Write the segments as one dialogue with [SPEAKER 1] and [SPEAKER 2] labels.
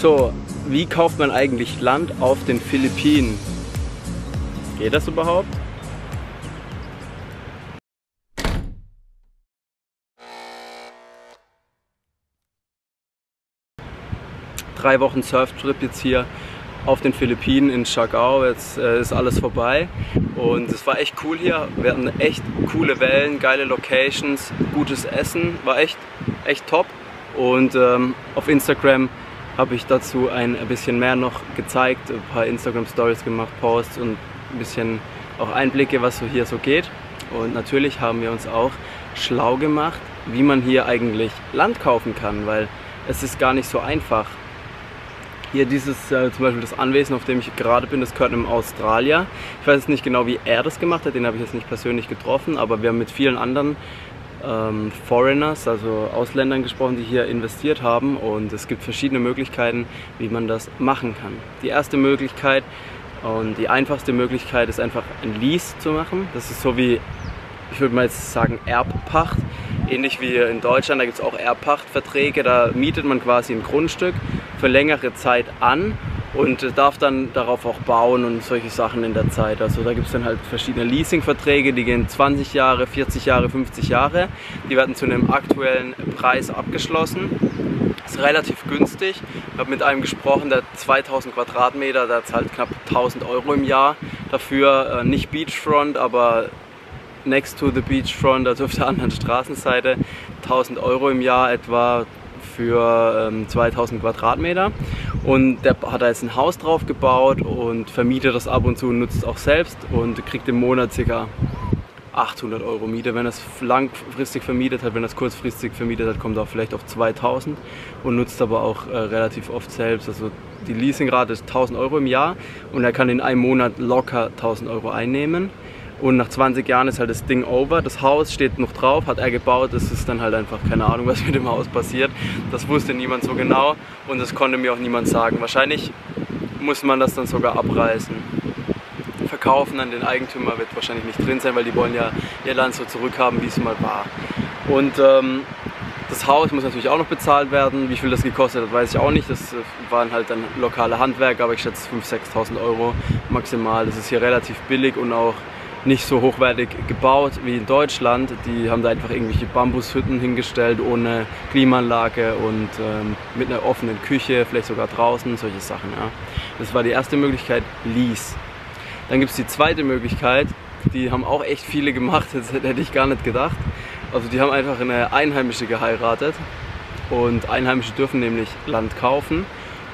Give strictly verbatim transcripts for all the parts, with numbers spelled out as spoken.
[SPEAKER 1] So, wie kauft man eigentlich Land auf den Philippinen? Geht das überhaupt? Drei Wochen Surftrip jetzt hier auf den Philippinen in Siargao. Jetzt äh, ist alles vorbei und es war echt cool hier. Wir hatten echt coole Wellen, geile Locations, gutes Essen, war echt, echt top. Und ähm, auf Instagram habe ich dazu ein bisschen mehr noch gezeigt, ein paar Instagram Stories gemacht, Posts und ein bisschen auch Einblicke, was so hier so geht. Und natürlich haben wir uns auch schlau gemacht, wie man hier eigentlich Land kaufen kann, weil es ist gar nicht so einfach. Hier dieses, äh, zum Beispiel das Anwesen, auf dem ich gerade bin, das gehört einem Australier. Ich weiß jetzt nicht genau, wie er das gemacht hat, den habe ich jetzt nicht persönlich getroffen, aber wir haben mit vielen anderen ähm, Foreigners, also Ausländern gesprochen, die hier investiert haben, und es gibt verschiedene Möglichkeiten, wie man das machen kann. Die erste Möglichkeit und die einfachste Möglichkeit ist einfach ein Lease zu machen. Das ist so wie, ich würde mal jetzt sagen, Erbpacht. Ähnlich wie in Deutschland, da gibt es auch Erbpachtverträge, da mietet man quasi ein Grundstück für längere Zeit an und darf dann darauf auch bauen und solche Sachen in der Zeit. Also da gibt es dann halt verschiedene Leasingverträge, die gehen zwanzig Jahre, vierzig Jahre, fünfzig Jahre. Die werden zu einem aktuellen Preis abgeschlossen. Ist relativ günstig. Ich habe mit einem gesprochen, der hat zweitausend Quadratmeter, der zahlt knapp tausend Euro im Jahr dafür. Nicht Beachfront, aber next to the beachfront, also auf der anderen Straßenseite, tausend Euro im Jahr etwa für ähm, zweitausend Quadratmeter. Und der hat da jetzt ein Haus drauf gebaut und vermietet das ab und zu und nutzt es auch selbst und kriegt im Monat ca. achthundert Euro Miete. Wenn er es langfristig vermietet hat, wenn er es kurzfristig vermietet hat, kommt er vielleicht auf zweitausend und nutzt aber auch äh, relativ oft selbst. Also die Leasingrate ist tausend Euro im Jahr und er kann in einem Monat locker tausend Euro einnehmen. Und nach zwanzig Jahren ist halt das Ding over, das Haus steht noch drauf, hat er gebaut, es ist dann halt einfach keine Ahnung, was mit dem Haus passiert. Das wusste niemand so genau und das konnte mir auch niemand sagen. Wahrscheinlich muss man das dann sogar abreißen. Verkaufen an den Eigentümer wird wahrscheinlich nicht drin sein, weil die wollen ja ihr Land so zurückhaben, wie es mal war. Und ähm, das Haus muss natürlich auch noch bezahlt werden. Wie viel das gekostet hat, weiß ich auch nicht. Das waren halt dann lokale Handwerker, aber ich schätze fünftausend, sechstausend Euro maximal. Das ist hier relativ billig und auch nicht so hochwertig gebaut wie in Deutschland. Die haben da einfach irgendwelche Bambushütten hingestellt ohne Klimaanlage und ähm, mit einer offenen Küche, vielleicht sogar draußen, solche Sachen. Ja. Das war die erste Möglichkeit, Lease. Dann gibt es die zweite Möglichkeit, die haben auch echt viele gemacht, das hätte ich gar nicht gedacht. Also die haben einfach eine Einheimische geheiratet und Einheimische dürfen nämlich Land kaufen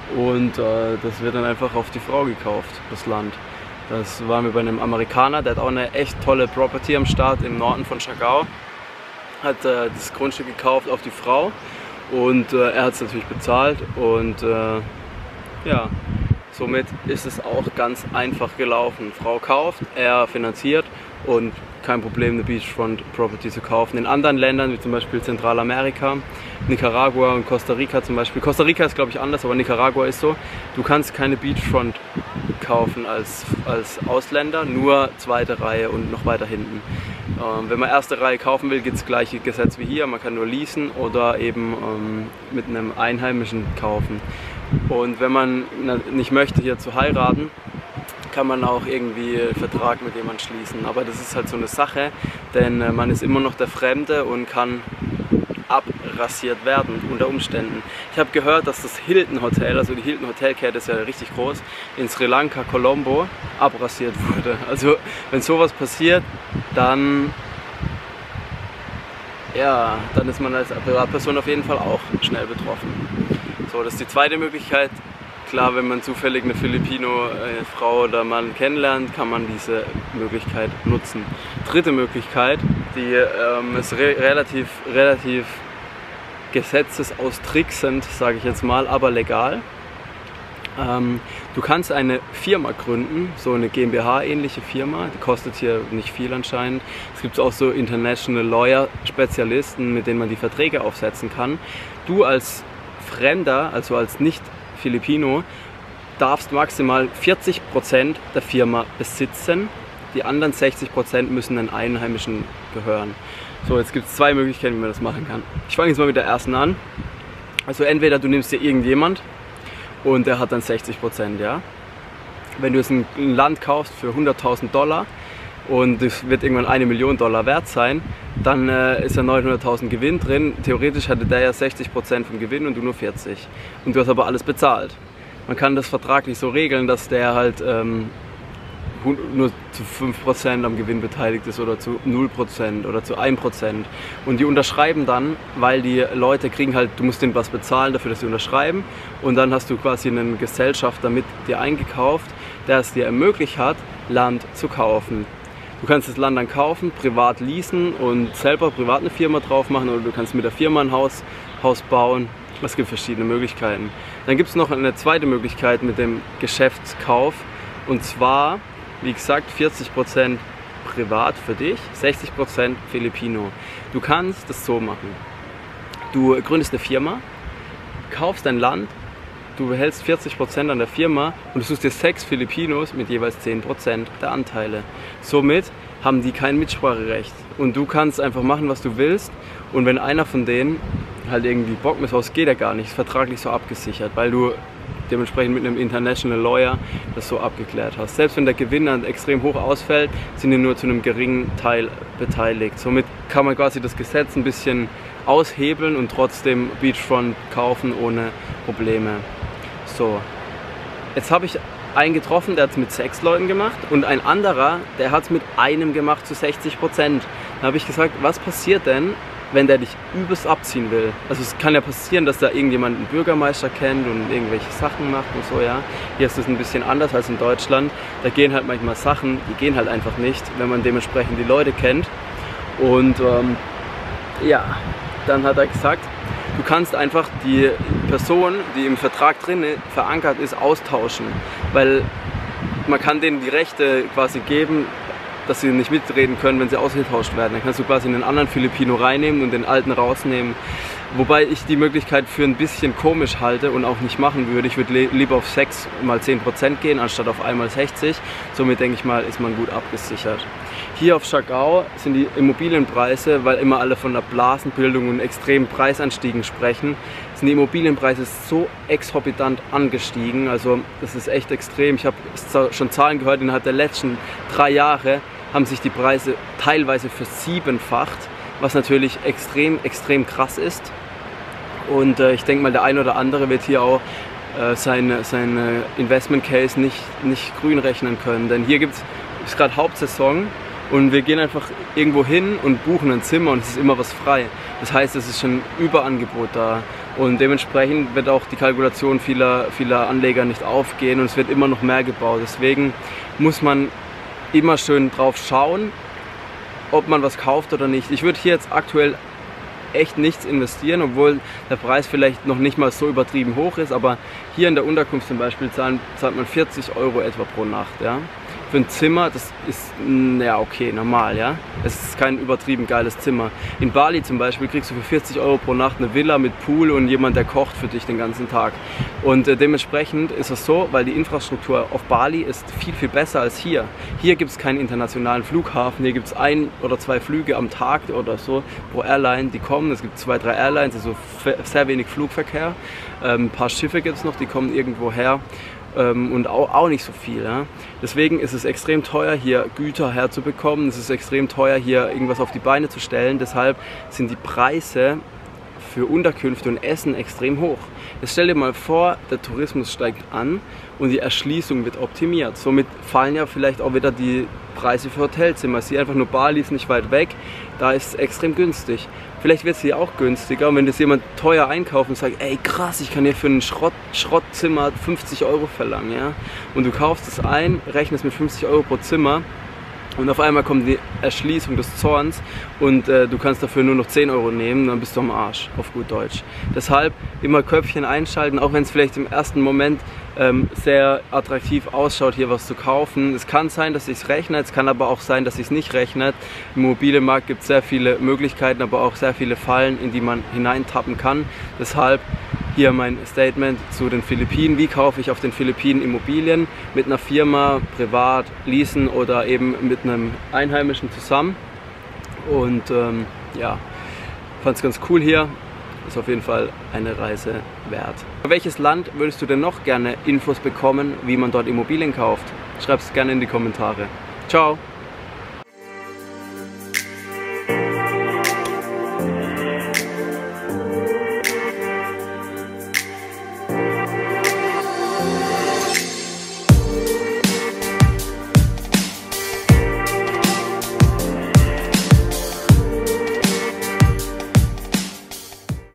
[SPEAKER 1] und äh, das wird dann einfach auf die Frau gekauft, das Land. Das waren wir bei einem Amerikaner, der hat auch eine echt tolle Property am Start im Norden von Siargao. Hat äh, das Grundstück gekauft auf die Frau und äh, er hat es natürlich bezahlt und äh, ja, somit ist es auch ganz einfach gelaufen. Frau kauft, er finanziert und kein Problem, eine Beachfront Property zu kaufen. In anderen Ländern, wie zum Beispiel Zentralamerika, Nicaragua und Costa Rica zum Beispiel. Costa Rica ist glaube ich anders, aber Nicaragua ist so. Du kannst keine Beachfront kaufen als, als Ausländer, nur zweite Reihe und noch weiter hinten. Ähm, wenn man erste Reihe kaufen will, gibt es das gleiche Gesetz wie hier. Man kann nur leasen oder eben ähm, mit einem Einheimischen kaufen. Und wenn man nicht möchte, hier zu heiraten, kann man auch irgendwie einen Vertrag mit jemandem schließen. Aber das ist halt so eine Sache, denn äh, man ist immer noch der Fremde und kann abrasiert werden unter Umständen. Ich habe gehört, dass das Hilton Hotel, also die Hilton Hotelkette ist ja richtig groß, in Sri Lanka, Colombo, abrasiert wurde. Also wenn sowas passiert, dann, ja, dann ist man als Privatperson auf jeden Fall auch schnell betroffen. So, das ist die zweite Möglichkeit. Klar, wenn man zufällig eine Filipino-Frau oder Mann kennenlernt, kann man diese Möglichkeit nutzen. Dritte Möglichkeit, die ähm, ist re relativ, relativ gesetzesaustricksend, sage ich jetzt mal, aber legal. Ähm, du kannst eine Firma gründen, so eine GmbH-ähnliche Firma, die kostet hier nicht viel anscheinend. Es gibt auch so International Lawyer-Spezialisten, mit denen man die Verträge aufsetzen kann. Du als Fremder, also als nicht Filipino, darfst maximal vierzig Prozent der Firma besitzen. Die anderen sechzig Prozent müssen den Einheimischen gehören. So, jetzt gibt es zwei Möglichkeiten, wie man das machen kann. Ich fange jetzt mal mit der ersten an. Also entweder du nimmst dir irgendjemand und der hat dann sechzig Prozent, ja. Wenn du jetzt ein Land kaufst für hunderttausend Dollar und es wird irgendwann eine Million Dollar wert sein, dann äh, ist ja neunhunderttausend Gewinn drin. Theoretisch hatte der ja sechzig Prozent vom Gewinn und du nur vierzig. Und du hast aber alles bezahlt. Man kann das vertraglich so regeln, dass der halt ähm, nur zu fünf Prozent am Gewinn beteiligt ist oder zu null Prozent oder zu ein Prozent. Und die unterschreiben dann, weil die Leute kriegen halt, du musst denen was bezahlen dafür, dass sie unterschreiben. Und dann hast du quasi einen Gesellschafter mit dir eingekauft, der es dir ermöglicht hat, Land zu kaufen. Du kannst das Land dann kaufen, privat leasen und selber privat eine Firma drauf machen, oder du kannst mit der Firma ein Haus, Haus bauen. Es gibt verschiedene Möglichkeiten. Dann gibt es noch eine zweite Möglichkeit mit dem Geschäftskauf, und zwar, wie gesagt, vierzig Prozent privat für dich, sechzig Prozent Filipino. Du kannst das so machen. Du gründest eine Firma, kaufst dein Land, du behältst vierzig Prozent an der Firma und du suchst dir sechs Filipinos mit jeweils zehn Prozent der Anteile. Somit haben die kein Mitspracherecht und du kannst einfach machen, was du willst, und wenn einer von denen halt irgendwie Bock misst, geht er gar nicht, ist vertraglich so abgesichert, weil du dementsprechend mit einem International Lawyer das so abgeklärt hast. Selbst wenn der Gewinn dann extrem hoch ausfällt, sind die nur zu einem geringen Teil beteiligt. Somit kann man quasi das Gesetz ein bisschen aushebeln und trotzdem Beachfront kaufen ohne Probleme. So, jetzt habe ich einen getroffen, der hat es mit sechs Leuten gemacht, und ein anderer, der hat es mit einem gemacht zu sechzig Prozent. Da habe ich gesagt, was passiert denn, wenn der dich übelst abziehen will? Also es kann ja passieren, dass da irgendjemand einen Bürgermeister kennt und irgendwelche Sachen macht und so, ja. Hier ist es ein bisschen anders als in Deutschland. Da gehen halt manchmal Sachen, die gehen halt einfach nicht, wenn man dementsprechend die Leute kennt. Und ähm, ja, dann hat er gesagt, du kannst einfach die Person, die im Vertrag drin verankert ist, austauschen, weil man kann denen die Rechte quasi geben, dass sie nicht mitreden können, wenn sie ausgetauscht werden. Dann kannst du quasi einen anderen Filipino reinnehmen und den alten rausnehmen. Wobei ich die Möglichkeit für ein bisschen komisch halte und auch nicht machen würde. Ich würde lieber auf sechs mal zehn Prozent gehen, anstatt auf einmal sechzig. Somit denke ich mal, ist man gut abgesichert. Hier auf Siargao sind die Immobilienpreise, weil immer alle von der Blasenbildung und extremen Preisanstiegen sprechen, sind die Immobilienpreise so exorbitant angestiegen. Also das ist echt extrem. Ich habe schon Zahlen gehört, innerhalb der letzten drei Jahre haben sich die Preise teilweise versiebenfacht, was natürlich extrem, extrem krass ist. Und äh, ich denke mal, der ein oder andere wird hier auch äh, seine, seine Investment Case nicht, nicht grün rechnen können. Denn hier gibt's, ist gerade Hauptsaison und wir gehen einfach irgendwo hin und buchen ein Zimmer und es ist immer was frei. Das heißt, es ist schon Überangebot da. Und dementsprechend wird auch die Kalkulation vieler, vieler Anleger nicht aufgehen und es wird immer noch mehr gebaut. Deswegen muss man immer schön drauf schauen, ob man was kauft oder nicht. Ich würde hier jetzt aktuell echt nichts investieren, obwohl der Preis vielleicht noch nicht mal so übertrieben hoch ist, aber hier in der Unterkunft zum Beispiel zahlt, zahlt man vierzig Euro etwa pro Nacht. Ja? Für ein Zimmer, das ist, ja okay, normal, ja. Es ist kein übertrieben geiles Zimmer. In Bali zum Beispiel kriegst du für vierzig Euro pro Nacht eine Villa mit Pool und jemand, der kocht für dich den ganzen Tag. Und äh, dementsprechend ist es so, weil die Infrastruktur auf Bali ist viel, viel besser als hier. Hier gibt es keinen internationalen Flughafen, hier gibt es ein oder zwei Flüge am Tag oder so pro Airline, die kommen. Es gibt zwei, drei Airlines, also sehr wenig Flugverkehr. Ähm, ein paar Schiffe gibt es noch, die kommen irgendwo her. Und auch, auch nicht so viel. Ja. Deswegen ist es extrem teuer, hier Güter herzubekommen. Es ist extrem teuer, hier irgendwas auf die Beine zu stellen. Deshalb sind die Preise für Unterkünfte und Essen extrem hoch. Jetzt stell dir mal vor, der Tourismus steigt an und die Erschließung wird optimiert. Somit fallen ja vielleicht auch wieder die Preise für Hotelzimmer. Sie einfach nur Bali ist nicht weit weg, da ist es extrem günstig. Vielleicht wird es hier auch günstiger und wenn das jemand teuer einkauft und sagt, ey krass, ich kann hier für ein Schrott, Schrottzimmer fünfzig Euro verlangen, ja? Und du kaufst es ein, rechnest mit fünfzig Euro pro Zimmer und auf einmal kommt die Erschließung des Zorns und äh, du kannst dafür nur noch zehn Euro nehmen, dann bist du am Arsch, auf gut Deutsch. Deshalb immer Köpfchen einschalten, auch wenn es vielleicht im ersten Moment ähm, sehr attraktiv ausschaut, hier was zu kaufen. Es kann sein, dass es sich rechnet, es kann aber auch sein, dass es sich nicht rechnet. Im Immobilienmarkt gibt es sehr viele Möglichkeiten, aber auch sehr viele Fallen, in die man hineintappen kann. Deshalb hier mein Statement zu den Philippinen. Wie kaufe ich auf den Philippinen Immobilien? Mit einer Firma, privat, leasen oder eben mit einem Einheimischen zusammen. Und ähm, ja, fand es ganz cool hier. ist auf jeden Fall eine Reise wert. Für welches Land würdest du denn noch gerne Infos bekommen, wie man dort Immobilien kauft? Schreib es gerne in die Kommentare. Ciao!